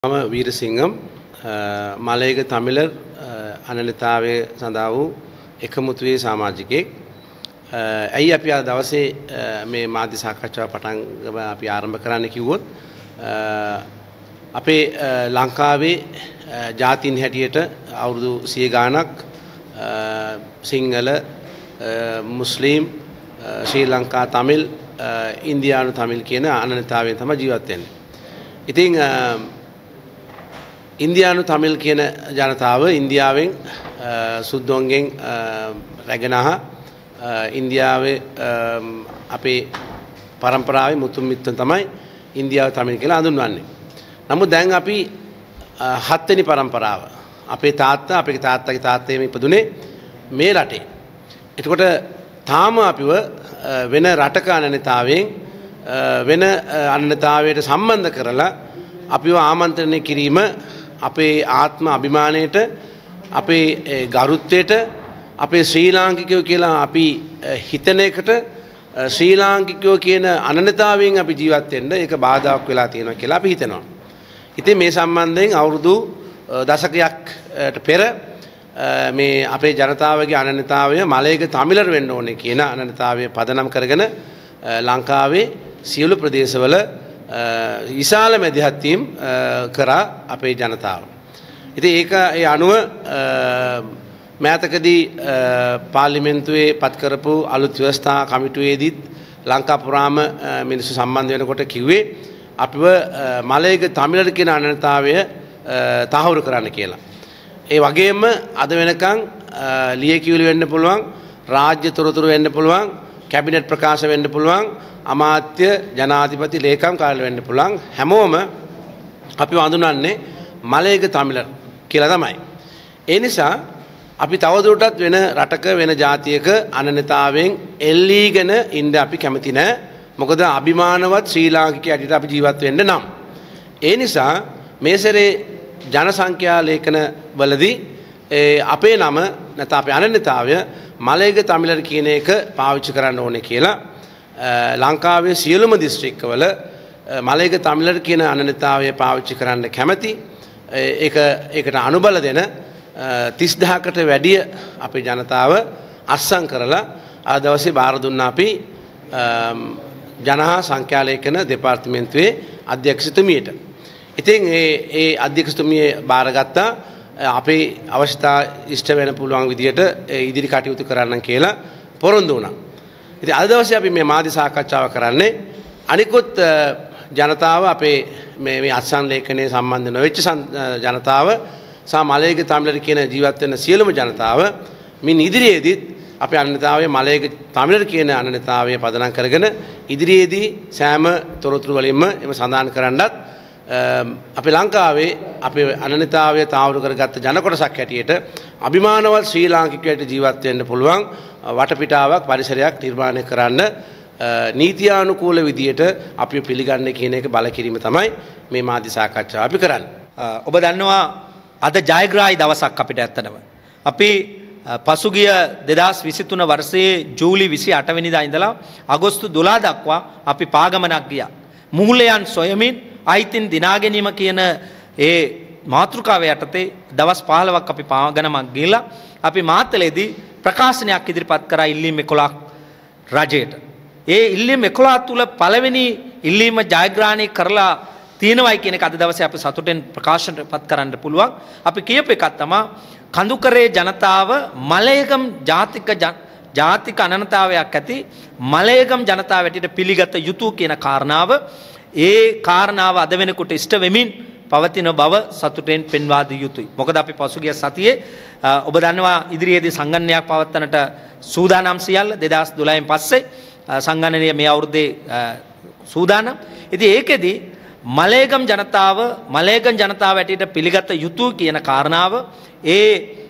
මම වීරසිංහම් මලයක තමිලර් අනන්‍යතාවය සඳහා වූ එකමුතුවේ සමාජිකයෙක්. ඇයි අපි අද දවසේ මේ මාධ්‍ය සාකච්ඡාව පටන් අපි ආරම්භ කරන්න කිව්වොත් අපේ ලංකාවේ ජාතීන් හැටියට අවුරුදු 100 ගාණක් සිංහල මුස්ලිම් ශ්‍රී ලංකා තමිල් ඉන්දියානු තමිල් කියන අනන්‍යතාවයෙන් තමයි ජීවත් වෙන්නේ. ඉතින් ඉන්දියානු තමිල් කියන ජනතාව ඉන්දියාවෙන් සුද්දොන්ගෙන් රැගෙන ඉන්දියාවේ අපේ පරම්පරාවේ මුතුන් මිත්තන් තමයි ඉන්දියාව තමිල් කියලා හඳුන්වන්නේ. නමුත් දැන් අපි 7 වෙනි පරම්පරාව අපේ තාත්තගේ තාත්තේ ඉපදුනේ මේ රටේ. එතකොට තාම අපිව වෙන රටක අනන්‍යතාවයෙන් වෙන අනන්‍යතාවයට සම්බන්ධ කරලා අපිව ආමන්ත්‍රණය කිරීම අපේ ආත්ම අභිමානයට අපේ ගරුත්වයට අපේ ශ්‍රී ලාංකිකයෝ කියලා අපි හිතන එකට ශ්‍රී ලාංකිකයෝ කියන අනන්‍යතාවයෙන් අපි ජීවත් වෙන්න ඒක බාධාක් වෙලා තියෙනවා කියලා අපි හිතනවා. ඉතින් මේ සම්බන්ධයෙන් අවුරුදු දශකයකට පෙර මේ අපේ ජනතාවගේ අනන්‍යතාවය මලයක තමිලර් වෙන්න ඕනේ කියන අනන්‍යතාවය පදනම් කරගෙන ලංකාවේ සියලු ප්‍රදේශවල විශාල මැදිහත් වීම් කරා අපේ ජනතාව. ඉතින් ඒක ඒ අනුව මෑතකදී පාර්ලිමේන්තුවේ පත් කරපු අලුත් ව්‍යවස්ථා කමිටුවේදීත් ලංකා පුරාම මිනිස්සු සම්බන්ධ වෙනකොට කිව්වේ අපිව මලයක තමිලර් කියන අනන්‍යතාවය තහවුරු කරන්න කියලා. ඒ වගේම අද වෙනකන් ලියකියවිලි වෙන්න පුළුවන්, රාජ්‍ය තොරතුරු වෙන්න පුළුවන්, කැබිනට් ප්‍රකාශ වෙන්න පුළුවන්, අමාත්‍ය ජනාධිපති ලේකම් කාර්යාලය වෙන්න පුළුවන්, හැමෝම අපි හඳුනන්නේ මලයක තමිලර් කියලා තමයි. ඒ නිසා අපි තවදුරටත් වෙන රටක වෙන ජාතියක අනන්‍යතාවයෙන් එල්ලීගෙන ඉන්න අපි කැමති නැහැ. මොකද අභිමානවත් ශ්‍රී ලාංකිකයෙක් ඇටියට අපි ජීවත් වෙන්න නම්. ඒ නිසා මේ සැරේ ජනසංඛ්‍යා ලේඛන වලදී අපේ නම නැත්නම් අපේ අනන්‍යතාවය මලයක තමිලර් කියන එක පාවිච්චි කරන්න ඕනේ කියලා ලංකාවේ සියලුම දිස්ත්‍රික්කවල මලයක තමිලර් කියන අනන්‍යතාවය පාවිච්චි කරන්න කැමැති ඒකට අනුබල දෙන 30000කට වැඩිය අපේ ජනතාව අත්සන් කරලා අද දවසේ බාර දුන්නා අපි ජනහා සංඛ්‍යා ලේඛන දෙපාර්තමේන්තුවේ අධ්‍යක්ෂතුමියට. ඉතින් ඒ අධ්‍යක්ෂතුමිය බාරගත්තා අපේ අවශ්‍යතා ඉෂ්ට වෙන පුළුවන් විදියට ඉදිරි කටයුතු කරන්න කියලා පොරොන්දු වුණා. ඉතින් අද දවසේ අපි මේ මාධ්‍ය සාකච්ඡාව කරන්නේ අනිකුත් ජනතාව අපේ මේ අත්සන් ලේඛනයේ සම්බන්ධ නොවෙච්ච ජනතාව සහ මලයක තමිලර් කියන ජීවත් වෙන සියලුම ජනතාව මින් ඉදිරියේදීත් අපේ අනන්‍යතාවයේ මලයක තමිලර් කියන අනන්‍යතාවය පදනම් කරගෙන ඉදිරියේදී සෑම තොරතුරු වලින්ම එම සඳහන් කරන්නත් අපේ ලංකාවේ අපේ අනන්‍යතාවය තාවුරු කරගත්ත ජන කොටසක් හැටියට අභිමානවත් ශ්‍රී ලාංකිකයට ජීවත් වෙන්න පුළුවන් වටපිටාවක් පරිසරයක් නිර්මාණය කරන්න නීතියානුකූල විදියට අපි පිළිගන්නේ කියන එක බල කිරීම තමයි මේ මාධ්‍ය සාකච්ඡාව අපි කරන්නේ. ඔබ දන්නවා අද ජයග්‍රාහී දවසක් අපිට ඇත්තටම. අපි පසුගිය 2023 වර්ෂයේ ජූලි 28 වෙනිදා ඉඳලා අගෝස්තු 12 දක්වා අපි පාගමනක් ගියා. මූලයන් සොයමින් අයිතින් දිනා ගැනීම කියන ඒ මාතෘකාව යටතේ දවස් 15ක් අපි පාගමනක් ගිහලා අපි මාතලේදී ප්‍රකාශනයක් ඉදිරිපත් කරා ඉල්ලීම් 11ක් රජයට. ඒ ඉල්ලීම් 11 තුල පළවෙනි ඉල්ලීම ජයග්‍රහණය කරලා තියෙනවයි කියන එක අද දවසේ අපි සතුටෙන් ප්‍රකාශනපත් කරන්න පුළුවන්. අපි කියපු එකක් තමයි කඳුකරේ ජනතාව මලයකම් ජාතික අනන්‍යතාවයක් ඇති මලයකම් ජනතාව ඇටියට පිළිගත යුතු කියන කාරණාව ඒ කාරණාව අද වෙනකොට ඉෂ්ට වෙමින් පවතින බව සතුටෙන් පෙන්වා දිය යුතුයි. මොකද අපි පසුගිය සතියේ ඔබ දන්නවා ඉදිරියේදී සංගණනයක් පවත්වන්නට සූදානම් සියල්ල 2012න් පස්සේ සංගණනය මේ අවුරුද්දේ සූදානම්. ඉතින් ඒකෙදී මලයකම් ජනතාව ඇටියට පිළිගත යුතු කියන කාරණාව ඒ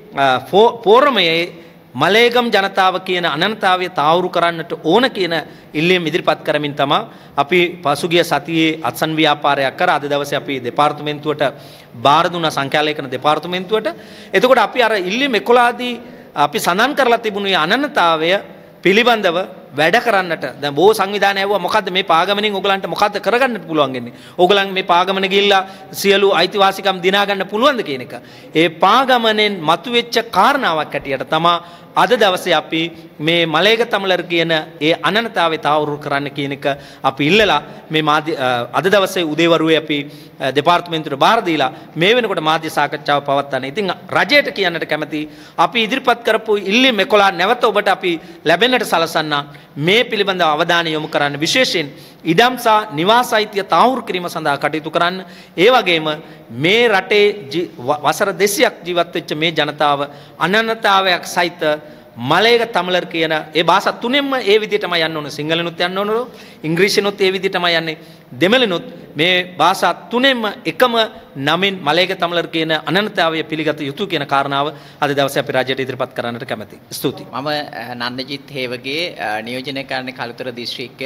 ෆෝරමයේ මලයකම් ජනතාව කියන අනන්‍යතාවය තාවුරු කරන්නට ඕන කියන ඉල්ලීම ඉදිරිපත් කරමින් තමයි අපි පසුගිය සතියේ අත්සන් ව්‍යාපාරයක් කර අද දවසේ අපි දෙපාර්තමේන්තුවට බාර දුන්නා සංඛ්‍යා ලේඛන දෙපාර්තමේන්තුවට. එතකොට අපි අර ඉල්ලීම 11 දී අපි සඳහන් කරලා තිබුණේ අනන්‍යතාවය පිළිබඳව වැඩ කරන්නට දැන් බොහෝ සංවිධාන ඇවුවා මොකද්ද මේ පාගමනින් ඕගලන්ට මොකද්ද කරගන්නට පුළුවන් වෙන්නේ ඕගලන් මේ පාගමන ගිහිල්ලා සියලු අයිතිවාසිකම් දිනා ගන්න පුළුවන්ද කියන එක ඒ පාගමනෙන් මතුවෙච්ච කාරණාවක් හැටියට තමයි අද දවසේ අපි මේ මලේග තමිලර් කියන ඒ අනන්‍යතාවය තවුරු කරන්න කියන එක අපි ඉල්ලලා මේ මාධ්‍ය අද දවසේ උදේවරුේ අපි දෙපාර්තමේන්තුවට බාර දීලා මේ වෙනකොට මාධ්‍ය සාකච්ඡාව පවත්වන්න. ඉතින් රජයට කියන්නට කැමති අපි ඉදිරිපත් කරපු ඉල්ලීම් 11 නැවත ඔබට අපි ලැබෙන්නට සලසන්න මේ පිළිබඳව අවධානය යොමු කරන්න විශේෂයෙන් ඉඩම් සහ නිවාස අයිතිය තහවුරු කිරීම සඳහා කටයුතු කරන්න. ඒ වගේම මේ රටේ වසර 200ක් ජීවත් වෙච්ච මේ ජනතාව අනන්‍යතාවයක් සහිත මලේග තමිලර් කියන ඒ භාෂා තුනෙන්ම ඒ විදිහටම යන්න ඕන. සිංහලෙනුත් යන්න ඕන, ඉංග්‍රීසිනුත් ඒ විදිහටම යන්නේ, දෙමළෙනුත් මේ භාෂා තුනෙන්ම එකම නමින් මලේග තමිලර් කියන අනන්‍යතාවය පිළිගත යුතු කියන කාරණාව අද දවසේ අපි රජයට ඉදිරිපත් කරන්නට කැමැතියි. ස්තුතියි. මම නන්දජිත් හේවගේ නියෝජනය කරන කළුතර දිස්ත්‍රික්කය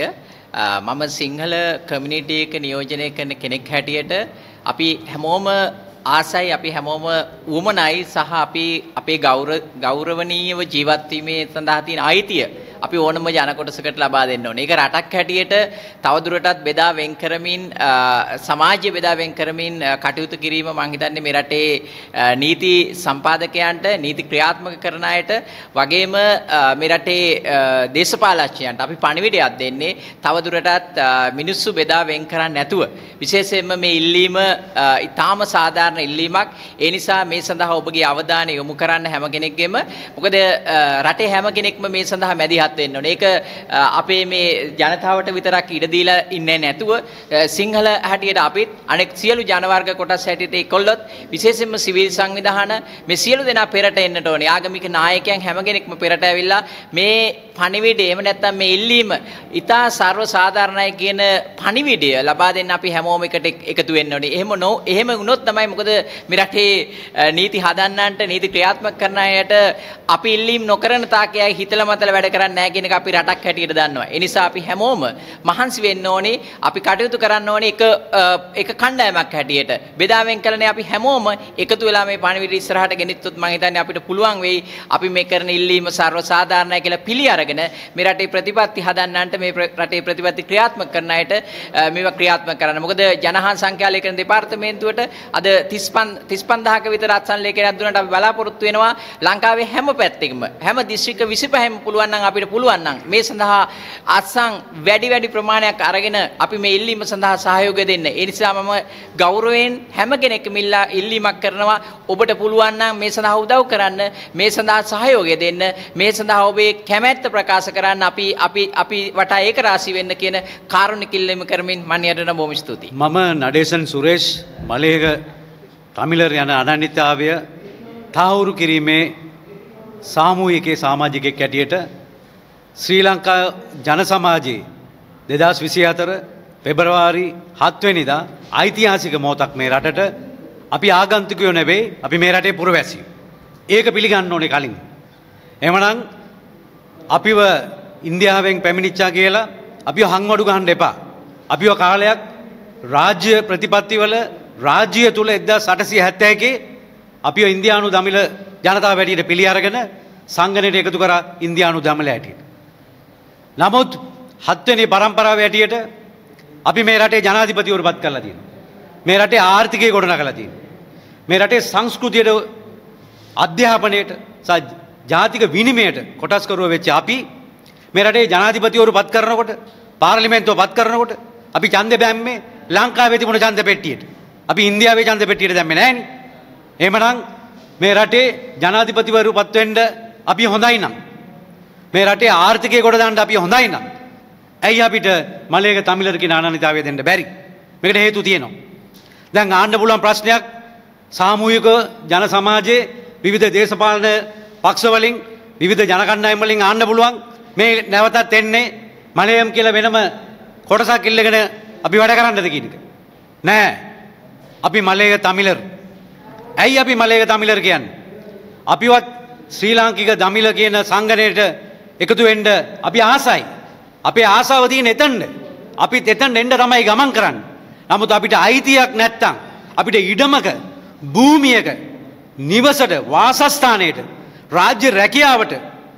මම සිංහල කමියුනිටි එක නියෝජනය කරන කෙනෙක් හැටියට අපි හැමෝම ආසයි අපි හැමෝම උවමනයි සහ අපි අපේ ගෞරවනීයව ජීවත් වීමේ සඳහා තියෙන අයිතිය අපි ඕනම ජන කොටසකට ලබා දෙන්න ඕනේ. ඒක රටක් හැටියට තවදුරටත් බෙදා වෙන් කරමින් සමාජය බෙදා වෙන් කරමින් කටයුතු කිරීම මම හිතන්නේ මේ රටේ නීති සම්පාදකයන්ට නීති ක්‍රියාත්මක කරන අයට වගේම මේ රටේ දේශපාලකයන්ට අපි පණිවිඩයක් දෙන්නේ තවදුරටත් මිනිස්සු බෙදා වෙන් කරන්නේ නැතුව විශේෂයෙන්ම මේ ඉල්ලීම ඊටාම සාධාරණ ඉල්ලීමක්. ඒ නිසා මේ සඳහා ඔබගේ අවධානය යොමු කරන්න හැම කෙනෙක්ගෙම මොකද රටේ හැම කෙනෙක්ම මේ සඳහා මැදිහත් වෙන්න ඕනේ. ඒක අපේ මේ ජනතාවට විතරක් ඉඩ දීලා ඉන්නේ නැතුව සිංහල හැටියට අපිත් අනෙක් සියලු ජන වර්ග කොටස් හැටියට ඒකොල්ලොත් විශේෂයෙන්ම සිවිල් සංවිධාන මේ සියලු දෙනා පෙරට එන්නට ඕනේ. ආගමික නායකයන් හැම කෙනෙක්ම පෙරට ඇවිල්ලා මේ පණිවිඩය එහෙම නැත්නම් මේ ඉල්ලීම ඉතා සර්ව සාධාරණයි කියන පණිවිඩය ලබා දෙන්න අපි හැමෝම එකට එකතු වෙන්න ඕනේ. එහෙම වුණොත් තමයි මොකද මේ රටේ නීති හදන්නන්ට නීති ක්‍රියාත්මක කරන අයට අපි ඉල්ලීම් නොකරන තාකයයි හිතලා මතලා වැඩ කරන්නේ නැහැ කියන එක අපි රටක් හැටියට දන්නවා. ඒ නිසා අපි හැමෝම මහන්සි වෙන්න ඕනේ. අපි කටයුතු කරන්න ඕනේ එක කණ්ඩායමක් හැටියට. බෙදාවෙන් කළනේ අපි හැමෝම එකතු වෙලා මේ පණිවිඩය ඉස්සරහට ගෙනිච්චොත් මම හිතන්නේ අපිට පුළුවන් වෙයි අපි මේ කරන ඉල්ලීම සර්ව සාධාරණයි කියලා පිළි අරගෙන මේ රටේ ප්‍රතිපත්ති හදන්නන්ට මේ රටේ ප්‍රතිපත්ති ක්‍රියාත්මක කරන අයට මේවා ක්‍රියාත්මක කරන්න. මොකද ජනහන් සංඛ්‍යාලේඛන දෙපාර්තමේන්තුවට අද 35000ක විතර අත්සන් ලේඛනයක් දුන්නට අපි බලාපොරොත්තු වෙනවා ලංකාවේ හැම පැත්තකම හැම දිස්ත්‍රික්ක 25ම පුළුවන් නම් අපිට පුළුවන් නම් මේ සඳහා අත්සන් වැඩි ප්‍රමාණයක් අරගෙන අපි මේ ඉල්ලීම සඳහා සහයෝගය දෙන්න. ඒ නිසා මම ගෞරවයෙන් හැම කෙනෙක්ම ඉල්ලීමක් කරනවා ඔබට පුළුවන් නම් මේ සඳහා උදව් කරන්න, මේ සඳහා සහයෝගය දෙන්න, මේ සඳහා ඔබේ කැමැත්ත ප්‍රකාශ කරන්න අපි වටා ඒක රාශී වෙන්න කියන කාරුණික ඉල්ලීම කරමින් මම යටන බොහොම ස්තුතියි. මම නඩේසන් සුරේෂ් මලේග තමිලර් යන අනන්‍යතාවය තහවුරු කිරීමේ සාමූහිකයේ සමාජිකයෙක් හැටියට ශ්‍රී ලංකා ජන සමාජයේ 2024 පෙබරවාරි 7 වෙනිදා ඓතිහාසික මොහොතක් මේ රටට අපි ආගන්තුකයෝ නෙවෙයි අපි මේ රටේ පුරවැසියෝ. ඒක පිළිගන්න ඕනේ කලින්. එහෙමනම් අපිව ඉන්දියාවෙන් පැමිණිච්චා කියලා අපිව හංවඩු ගහන්න එපා. අපිව කාලයක් රාජ්‍ය ප්‍රතිපත්තිවල රාජ්‍ය තුල 1871 අපිව ඉන්දියානු දමිළ ජනතාව හැටියට පිළි අරගෙන සංගණයට එකතු කරා ඉන්දියානු දමිළ හැටියට. නමුත් 7 වෙනි පරම්පරාව හැටියට අපි මේ රටේ ජනාධිපතිවරු පත් කරලා තියෙනවා. මේ රටේ ආර්ථිකය ගොඩනගලා තියෙනවා. මේ රටේ සංස්කෘතියට අධ්‍යාපනයට සහ ජාතික විනිමයට කොටස් කරුව වෙච්ච අපි මේ රටේ ජනාධිපතිවරු පත් කරනකොට පාර්ලිමේන්තුව පත් කරනකොට අපි ඡන්දෙ බැම්මේ ලංකාවේ තිබුණ ඡන්ද පෙට්ටියට. අපි ඉන්දියාවේ ඡන්ද පෙට්ටියට දැම්මේ නැහනේ. එහෙමනම් මේ රටේ ජනාධිපතිවරු පත් වෙන්න අපි හොඳයි නම් මේ රටේ ආර්ථිකය ගොඩ දාන්න අපි හොඳයි නම් ඇයි අපිට මලේග තමිලර් කියන අනන්‍යතාවය දෙන්න බැරි? මේකට හේතු තියෙනවා. දැන් ආන්න පුළුවන් ප්‍රශ්නයක් සාමූහික ජන සමාජයේ විවිධ දේශපාලන පක්ෂ වලින් විවිධ ජන කණ්ඩායම් වලින් ආන්න පුළුවන් මේ නැවතත් එන්නේ මලයම් කියලා වෙනම කොටසක් ඉල්ලගෙන අපි වැඩ කරන්නද කියන එක. නෑ. අපි මලේග තමිලර්. ඇයි අපි මලේග තමිලර් කියන්නේ? අපිවත් ශ්‍රී ලාංකික දමිළ කියන සංගණයට එකතු වෙන්න අපි ආසයි. අපේ ආසාව තියෙන එතනද. අපිත් එතන එන්න තමයි ගමන් කරන්නේ. නමුත් අපිට අයිතියක් නැත්තම් අපිට ඉඩමක භූමියක නිවසට වාසස්ථානයට රාජ්‍ය රැකියාවට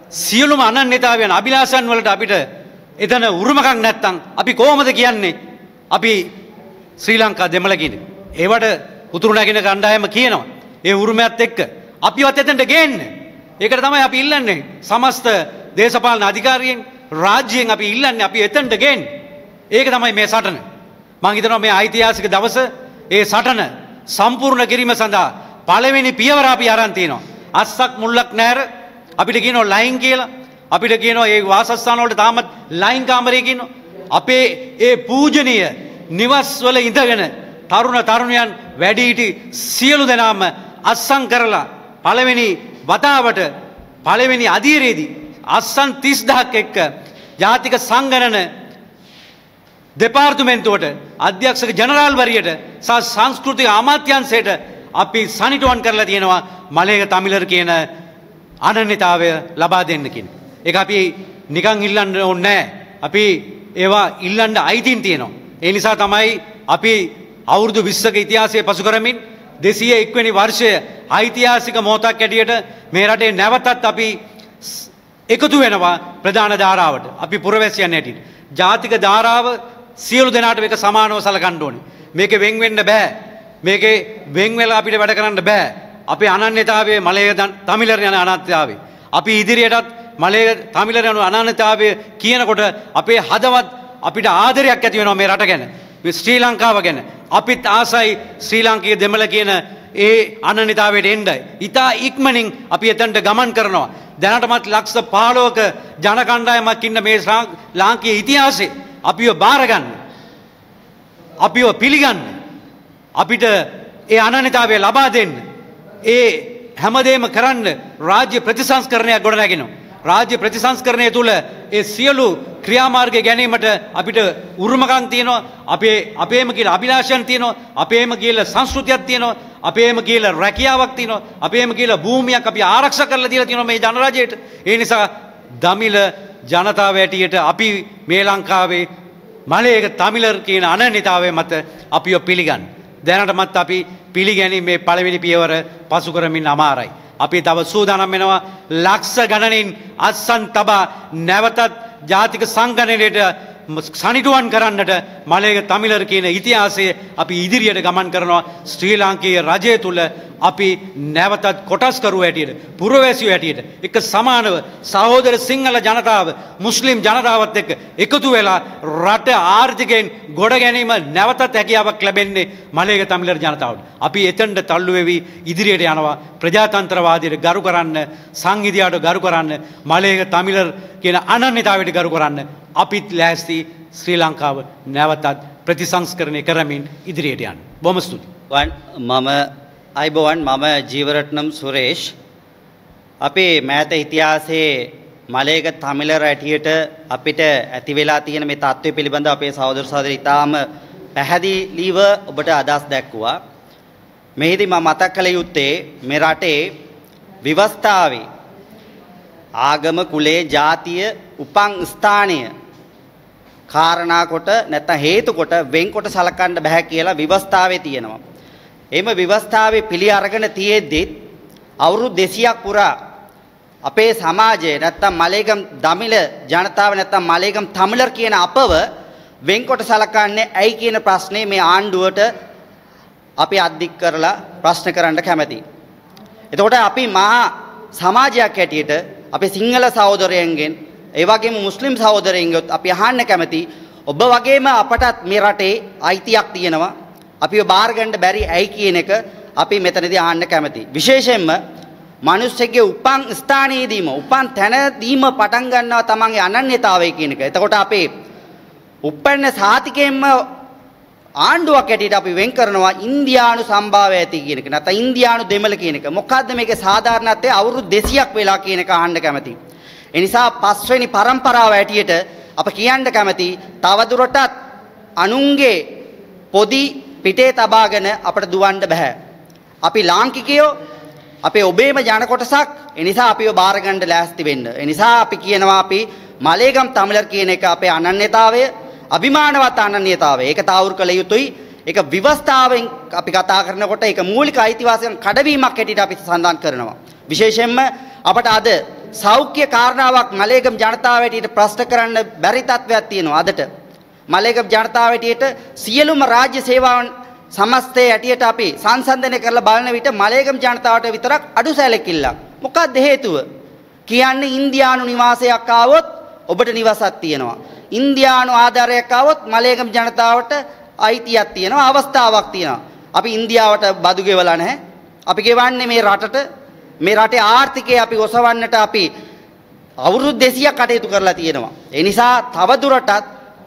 සියලුම අනන්‍යතාවයන් අභිලාෂයන් වලට අපිට එතන උරුමකම් නැත්තම් අපි කොහොමද කියන්නේ අපි ශ්‍රී ලංකා දෙමළ කියන්නේ. ඒවට උතුරු නැගෙන කණ්ඩායම කියනවා. ඒ උරුමයත් එක්ක අපිවත් එතනට ගේන්න. ඒකට තමයි අපි ඉල්ලන්නේ. සමස්ත දේශපාලන අධිකාරියෙන් රාජ්‍යයෙන් අපි ඉල්ලන්නේ අපි එතනට ගේන්න. ඒක තමයි මේ සටන. මම හිතනවා මේ ඓතිහාසික දවස ඒ සටන සම්පූර්ණ කිරීම සඳහා පළවෙනි පියවර අපි අරන් තිනවා. අස්සක් මුල්ලක් නැර අපිට කියනවා ලයින් කියලා. අපිට කියනවා ඒ වාසස්ථාන වලට තාමත් ලයින් කාමරය කියනවා. අපේ ඒ පූජනීය නිවස් වල ඉඳගෙන තරුණ තරුණියන් වැඩිහිටි සියලු දෙනාම අස්සම් කරලා පළවෙනි වතාවට පළවෙනි අධීරයේදී අස්සම් 30000ක් එක්ක ජාතික සංගණන දෙපාර්තමේන්තුවට අධ්‍යක්ෂක ජනරාල්වරියට සහ සංස්කෘතික අමාත්‍යාංශයට අපි සනිටුවන් කරලා තියෙනවා මලේග තමිලර කියන අනන්‍යතාවය ලබා දෙන්න කියන. ඒක අපි නිකන් ඉල්ලන්න ඕනේ නැහැ. අපි ඒවා ඉල්ලන්න අයිතින් තියෙනවා. ඒ නිසා තමයි අපි අවුරුදු 20ක ඉතිහාසය පසු කරමින් 201 වෙනි වර්ෂය ඓතිහාසික මොහොතක් ඇටියට මේ රටේ නැවතත් අපි එකතු වෙනවා ප්‍රධාන ධාරාවට. අපි පුරවැසියන් ඇටියට. ජාතික ධාරාව සියලු දෙනාට මේක සමානව සලකන්න ඕනේ. මේකේ වෙන් වෙන්න බෑ. මේකේ වෙන් වෙලා අපිට වැඩ කරන්න බෑ. අපේ අනන්‍යතාවයේ මලේග තමිලර යන අනන්‍යතාවය. අපි ඉදිරියටත් මලේග තමිලර යන අනන්‍යතාවය කියනකොට අපේ හදවත් අපිට ආදරයක් ඇති වෙනවා මේ රට ගැන. මේ ශ්‍රී ලංකාව ගැන. අපිත් ආසයි ශ්‍රී ලාංකික දෙමළ කියන ඒ අනන්‍යතාවයට එන්න. ඉතා ඉක්මනින් අපි එතනට ගමන් කරනවා. දැනටමත් ලක්ෂ 15ක ජන කණ්ඩායමක් ඉන්න මේ ලාංකීය ඉතිහාසයේ අපිව බාරගන්න. අපිව පිළිගන්න. අපිට ඒ අනන්‍යතාවය ලබා දෙන්න. ඒ හැමදේම කරන්න රාජ්‍ය ප්‍රතිසංස්කරණයක් ගොඩනැගෙනවා. රාජ්‍ය ප්‍රතිසංස්කරණය තුල ඒ සියලු ක්‍රියාමාර්ගය ගැනීමට අපිට උරුමකම් තියෙනවා. අපේම කියලා අභිලාෂයන් තියෙනවා. අපේම කියලා සංස්කෘතියක් තියෙනවා. අපේම කියලා රැකියාවක් තියෙනවා. අපේම කියලා භූමියක් අපි ආරක්ෂා කරලා දීලා තියෙනවා මේ ජනරාජයට. ඒ නිසා දමිළ ජනතාව ඇටියට අපි මේ ලංකාවේ මලේග තමිලර් කියන අනන්‍යතාවය මත අපිව පිළිගන්න. දැනටමත් අපි පිළිගැනීමේ පළවෙනි පියවර පසු කරමින් අමාරයි. අපි තව සූදානම් වෙනවා ලක්ෂ ගණනින් අස්සන් තබා නැවතත් ජාතික සංගණනයට සනිටුවන් කරන්නට මලේග තමිලර කියන ඉතිහාසයේ අපි ඉදිරියට ගමන් කරනවා. ශ්‍රී ලාංකීය රජය තුල අපි නැවතත් කොටස්කරුවෝ හැටියට පුරවැසියෝ හැටියට එක සමානව සහෝදර සිංහල ජනතාව මුස්ලිම් ජනතාවත් එක්ක එකතු වෙලා රට ආර්ථිකයෙන් ගොඩ ගැනීම නැවතත් හැකියාවක් ලැබෙන්නේ මලේග තමිලර ජනතාවට. අපි එතනට තල්ලු වෙවි ඉදිරියට යනවා. ප්‍රජාතන්ත්‍රවාදයට ගරු කරන්න, සංහිඳියාට ගරු කරන්න, මලේග තමිලර කියන අනන්‍යතාවයට ගරු කරන්න අපිත් ලෑස්ති ශ්‍රී ලංකාව නැවතත් ප්‍රතිසංස්කරණය කරමින් ඉදිරියට යන්න. බොහොම ස්තුතියි. මම අයිබෝවන් මම ජීවරත්නම් සුරේෂ්. අපේ මෑත ඉතිහාසයේ මලේග තමිලර ඇටියට අපිට ඇති වෙලා තියෙන මේ තත්ත්වය පිළිබඳව අපේ සහෝදර සහෝදරි ඉතාම පැහැදිලිව ඔබට අදහස් දැක්වුවා. මෙහිදී මම මතක් කළ යුත්තේ මේ රටේ ව්‍යවස්ථාවේ ආගම කුලේ ජාතිය උපන් ස්ථානය කාරණා කොට නැත්නම් හේතු කොට වෙන්කොට සලකන්න බෑ කියලා ව්‍යවස්ථාවේ තියෙනවා. එimhe ව්‍යවස්ථාවේ පිළි අරගෙන තියෙද්දි අවුරුදු 200ක් පුරා අපේ සමාජය නැත්නම් මලේගම් දමිළ ජනතාව නැත්නම් මලේගම් තමිලර් කියන අපව වෙන්කොට සලකන්නේ ඇයි කියන ප්‍රශ්නේ මේ ආණ්ඩුවට අපි අධික් කරලා ප්‍රශ්න කරන්න කැමැතියි. එතකොට අපි මහා සමාජයක් හැටියට අපේ සිංහල සහෝදරයන්ගෙන් ඒ වගේම මුස්ලිම් සහෝදරයන්ගෙන් අපි අහන්න කැමැති ඔබ වගේම අපටත් මේ රටේ අයිතියක් තියෙනවා. අපිව බාර ගන්න බැරි ඇයි කියන එක අපි මෙතනදී අහන්න කැමැතියි. විශේෂයෙන්ම මිනිස්සෙගේ උපන් ස්ථානයේදීම උපන් තැනදීම පටන් ගන්නවා තමන්ගේ අනන්‍යතාවය කියන එක. එතකොට අපේ උපන්න සාතිකයෙන්ම ආණ්ඩුවක් ඇටියට අපි වෙන් කරනවා ඉන්දියානු සම්භාවය ඇති කියන එක. නැත්නම් ඉන්දියානු දෙමළ කියන එක. මොකද්ද මේකේ සාධාරණත්වය අවුරුදු 200ක් වෙලා කියන එක අහන්න කැමතියි. ඒ නිසා පස්වෙනි පරම්පරාව ඇටියට අප කියන්න කැමති තවදුරටත් අනුන්ගේ පොදි පිටේ තබාගෙන අපට දුවන්න බෑ. අපි ලාංකිකයෝ අපේ ඔබේම ජන කොටසක්. ඒ නිසා අපිව බාර ගන්න ලෑස්ති වෙන්න. ඒ නිසා අපි කියනවා අපි මලේගම් තමිලර් කියන එක අපේ අනන්‍යතාවය අභිමානවත් අනන්‍යතාවය. ඒක තාවුරු කළ යුතුයි. ඒක ව්‍යවස්ථාවෙන් අපි කතා කරනකොට ඒක මූලික අයිතිවාසිකම් කඩවීමක් හැටියට අපි සඳහන් කරනවා. විශේෂයෙන්ම අපට අද සෞඛ්‍ය කාරණාවක් මලේගම ජනතාව හැටියට ප්‍රශ්න කරන්න බැරි තත්ත්වයක් තියෙනවා අදට. මලේගම ජනතාව හැටියට සියලුම රාජ්‍ය සේවාවන් සමස්තයේ හැටියට අපි සංසන්දනය කරලා බලන විට මලේගම ජනතාවට විතරක් අඩු සැලකිල්ලක්. මොකක්ද හේතුව? කියන්නේ ඉන්දියානු නිවාසයක් ආවොත් ඔබට නිවසක් තියෙනවා. ඉන්දියානු ආධාරයක් ආවොත් මලේගම ජනතාවට අයිතියක් තියෙනවා, අවස්ථාවක් තියෙනවා. අපි ඉන්දියාවට බදු ගෙවලා නැහැ. අපි ගෙවන්නේ මේ රටට. මේ රටේ ආර්ථිකය අපි ඔසවන්නට අපි අවුරුදු 200ක් කටයුතු කරලා තියෙනවා. ඒ නිසා තවදුරටත්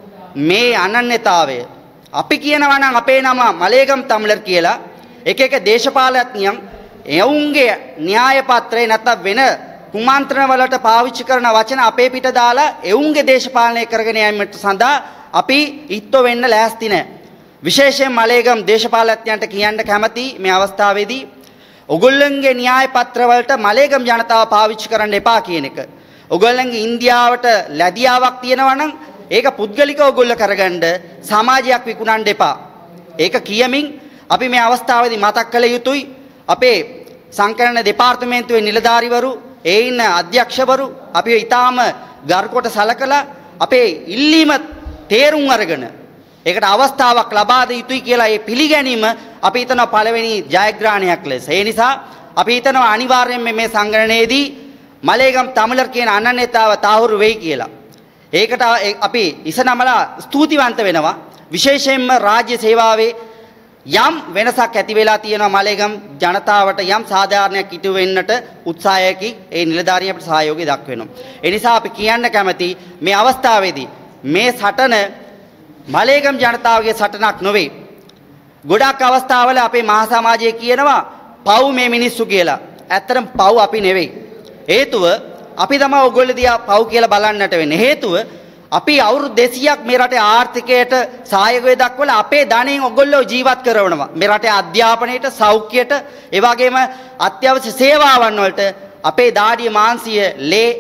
මේ අනන්‍යතාවය අපි කියනවා නම් අපේ නම මලේගම් තම්ලර් කියලා එක එක දේශපාලඥයන් එවුන්ගේ න්‍යාය පත්‍රේ නැත්නම් වෙන කුමන්ත්‍රණ වලට පාවිච්චි කරන වචන අපේ පිට දාලා එවුන්ගේ දේශපාලනය කරගෙන යෑමට සඳහා අපි ඉත්තු වෙන්න ලෑස්ති නැහැ. විශේෂයෙන් මලේගම් දේශපාලඥයන්ට කියන්න කැමති මේ අවස්ථාවේදී ඔගොල්ලන්ගේ න්‍යාය පත්‍ර වලට මලේගම් ජනතාව පාවිච්චි කරන්න එපා කියන එක. ඔගොල්ලන්ගේ ඉන්දියාවට ලැබියාවක් තියෙනවා නම් ඒක පුද්ගලිකව ඔයගොල්ලෝ කරගන්න සමාජයක් විකුණන්න එපා. ඒක කියමින් අපි මේ අවස්ථාවේදී මතක් කළ යුතුයි අපේ සංකලන දෙපාර්තමේන්තුවේ නිලධාරිවරු, ඒ ඉන්න අධ්‍යක්ෂවරු අපි ඊටාම ගරුකොට සලකලා අපේ ඉල්ලීම තේරුම් අරගෙන ඒකට අවස්ථාවක් ලබා ද යුතුයි කියලා ඒ පිළිගැනීම අපි හිතන පළවෙනි ජයග්‍රහණයක් ලෙස. ඒ නිසා අපි හිතනවා අනිවාර්යයෙන්ම මේ සංගණනයේදී මලේගම් තමිලර් කියන අනන්‍යතාව තාහුරු වෙයි කියලා. ඒකට අපි ඉසනමලා ස්තුතිවන්ත වෙනවා. විශේෂයෙන්ම රාජ්‍ය සේවාවේ යම් වෙනසක් ඇති වෙලා තියෙනවා මලේගම් ජනතාවට යම් සාධාරණයක් ඉටු වෙන්නට උත්සාහයකින් ඒ නිලධාරියන් අපට සහයෝගය දක්වනවා. ඒ නිසා අපි කියන්න කැමති මේ අවස්ථාවේදී මේ සටන මලේගම් ජනතාවගේ සටනක් නොවේ. ගොඩක් අවස්ථාවල අපේ මහා සමාජයේ කියනවා පව් මේ මිනිස්සු කියලා. ඇත්තටම පව් අපි නෙවෙයි. හේතුව අපි තමයි ඔයගොල්ලෝ දිහා පව් කියලා බලන්නට වෙන්නේ. හේතුව අපි අවුරුදු 200ක් මේ රටේ ආර්ථිකයට සහායකය දක්වලා අපේ ධනෙන් ඔයගොල්ලෝ ජීවත් කරවනවා. මේ රටේ අධ්‍යාපනයට, සෞඛ්‍යයට, ඒ වගේම අත්‍යවශ්‍ය සේවාවන් වලට අපේ දාඩිය මාංශය ලේ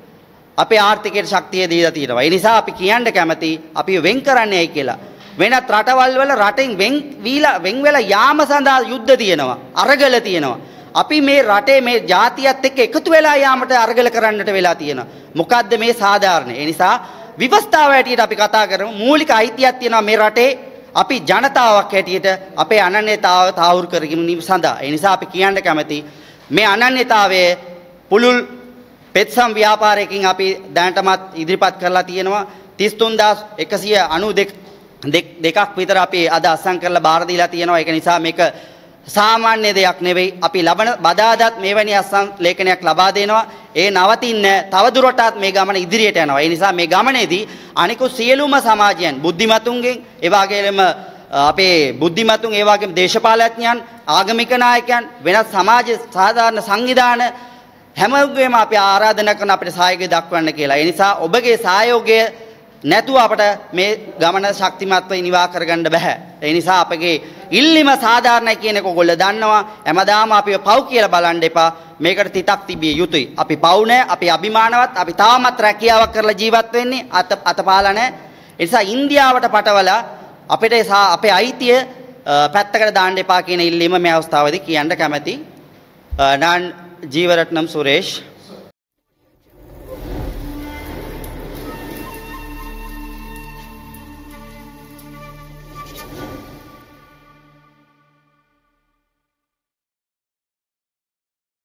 අපේ ආර්ථිකයට ශක්තිය දීලා තියෙනවා. ඒ නිසා අපි කියන්න කැමති අපි වෙන් කරන්නේයි කියලා. වෙනත් රටවල් වල රටෙන් වෙන් වෙලා යාම සඳහා යුද්ධ තියෙනවා, අරගල තියෙනවා. අපි මේ රටේ මේ ජාතියත් එක්ක එකතු වෙලා යාමට අරගල කරන්නට වෙලා තියෙනවා. මොකද්ද මේ සාධාරණ? ඒ නිසා විවස්ථාව හැටියට අපි කතා කරමු. මූලික අයිතියක් තියෙනවා මේ රටේ අපි ජනතාවක් හැටියට අපේ අනන්‍යතාව තාවුරු කරගැනීම සඳහා. ඒ නිසා අපි කියන්න කැමති මේ අනන්‍යතාවයේ පුළුල් පෙත්සම් ව්‍යාපාරයකින් අපි දැනටමත් ඉදිරිපත් කරලා තියෙනවා. 33192ක් විතර අපි අද අත්සන් කරලා බාර දීලා තියෙනවා. ඒක නිසා මේක සාමාන්‍ය දෙයක් නෙවෙයි. අපි ලබන බදාදත් මෙවැනි අත්සන් ලේඛනයක් ලබා දෙනවා. ඒ නවතින්න තවදුරටත් මේ ගමන ඉදිරියට යනවා. ඒ නිසා මේ ගමනේදී අනිකුත් සියලුම සමාජයන් බුද්ධිමතුන්ගෙන් ඒ වගේම අපේ බුද්ධිමතුන් ඒ වගේම දේශපාලඥයන් ආගමික නායකයන් වෙනත් සමාජ සාධාරණ සංවිධාන හැමෝගෙම අපි ආරාධනා කරන අපිට සහයෝගය දක්වන්න කියලා. ඒ නිසා ඔබගේ සහයෝගය නැතුව අපට මේ ගමන ශක්තිමත්ව නිවා කරගන්න බෑ. ඒ නිසා අපගේ ඉල්ලීම සාධාරණයි කියන එක ඔයගොල්ලෝ දන්නවා. හැමදාම අපිව පව් කියලා බලන්න එපා. මේකට තිතක් තිබිය යුතුයි. අපි පව් නැහැ, අපි අභිමානවත්, අපි තාමත් රැකියාවක් කරලා ජීවත් වෙන්නේ අතපාලා නැහැ. ඒ නිසා ඉන්දියාවට පටවලා අපිට අපේ අයිතිය පැත්තකට දාන්න එපා කියන ඉල්ලීම මේ අවස්ථාවේදී කියන්න කැමැති. நான் ஜீவரட்னம் சுரேஷ்